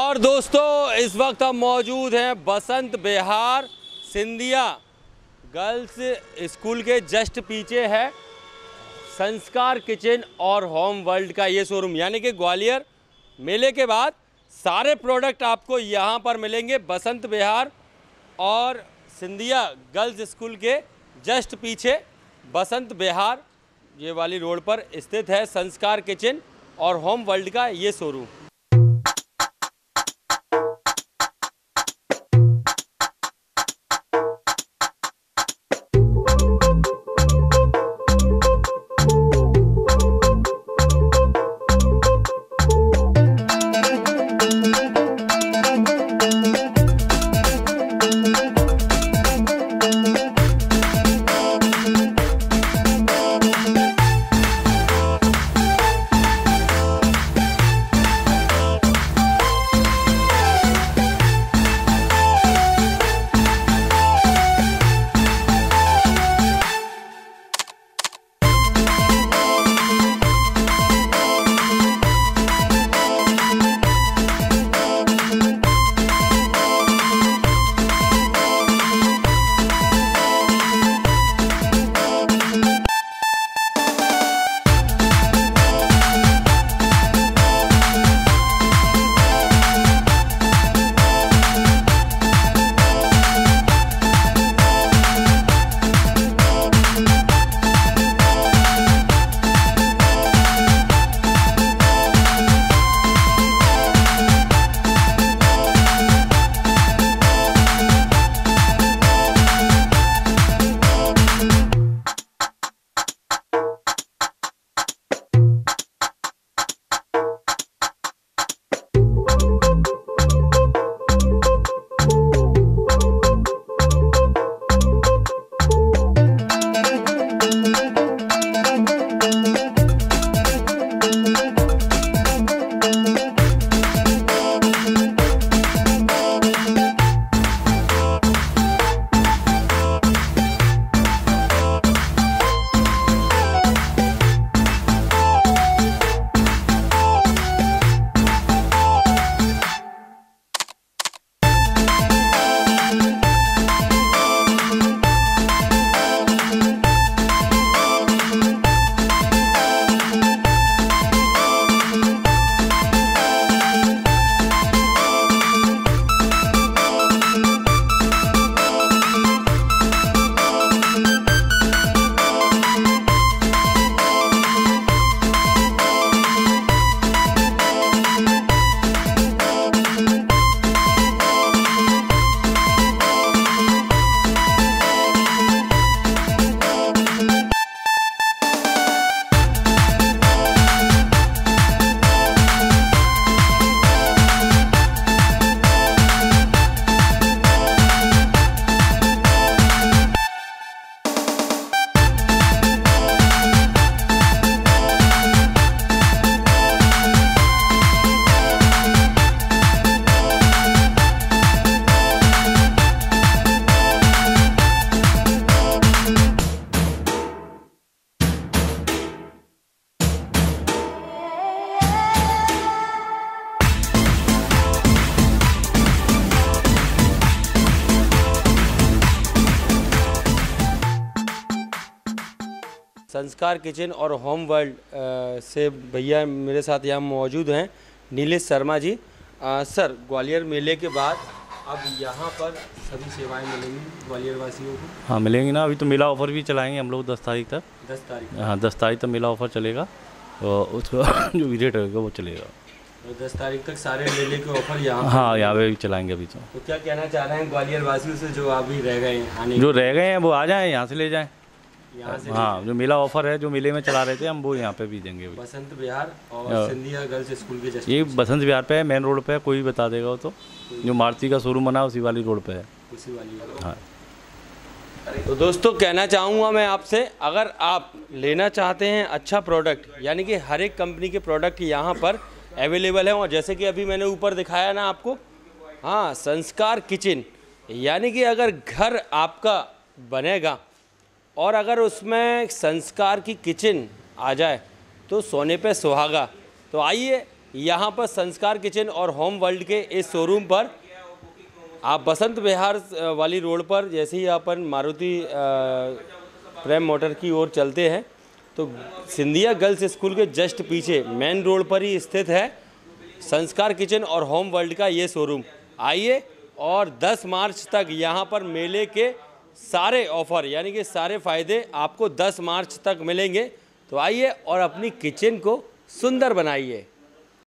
और दोस्तों इस वक्त हम मौजूद हैं बसंत विहार सिंधिया गर्ल्स स्कूल के जस्ट पीछे है संस्कार किचन और होम वर्ल्ड का ये शोरूम। यानी कि ग्वालियर मेले के बाद सारे प्रोडक्ट आपको यहाँ पर मिलेंगे बसंत विहार और सिंधिया गर्ल्स स्कूल के जस्ट पीछे बसंत विहार ये वाली रोड पर स्थित है संस्कार किचन और होम वर्ल्ड का ये शोरूम। संस्कार किचन और होम वर्ल्ड से भैया मेरे साथ यहाँ मौजूद हैं नीलेश शर्मा जी। सर ग्वालियर मेले के बाद अब यहाँ पर सभी सेवाएं मिलेंगी ग्वालियर वासियों को? हाँ मिलेंगी ना। अभी तो मेला ऑफ़र भी चलाएंगे हम लोग 10 तारीख तक। 10 तारीख? हाँ 10 तारीख तक मेला ऑफ़र चलेगा और उसका जो भी रेट रहेगा वो चलेगा। तो 10 तारीख तक सारे मेले के ऑफर यहाँ? हाँ यहाँ पे भी चलाएंगे अभी तो क्या कहना चाह रहे हैं ग्वालियर वासियों से जो अभी रह गए हैं जो रह गए हैं वो आ जाएँ यहाँ से ले जाएँ यहाँ से? हाँ जो मेला ऑफर है जो मेले में चला रहे थे हम वो यहाँ पे भी देंगे। बसंत विहार और सिंधिया गर्ल्स स्कूल के जस्ट ये बसंत विहार पे है, मेन रोड पे है, कोई भी बता देगा वो तो जो मारुति का शोरूम बना उसी वाली रोड पे है। उसी वाली? हाँ। तो दोस्तों कहना चाहूँगा मैं आपसे, अगर आप लेना चाहते हैं अच्छा प्रोडक्ट यानी कि हर एक कंपनी के प्रोडक्ट यहाँ पर अवेलेबल है और जैसे कि अभी मैंने ऊपर दिखाया ना आपको, हाँ संस्कार किचन, यानी कि अगर घर आपका बनेगा और अगर उसमें संस्कार की किचन आ जाए तो सोने पे सुहागा। तो आइए यहाँ पर संस्कार किचन और होम वर्ल्ड के इस शोरूम पर आप बसंत विहार वाली रोड पर जैसे ही अपन मारुति प्रेम मोटर की ओर चलते हैं तो सिंधिया गर्ल्स स्कूल के जस्ट पीछे मेन रोड पर ही स्थित है संस्कार किचन और होम वर्ल्ड का ये शोरूम। आइए और 10 मार्च तक यहाँ पर मेले के सारे ऑफ़र यानी कि सारे फ़ायदे आपको 10 मार्च तक मिलेंगे। तो आइए और अपनी किचन को सुंदर बनाइए।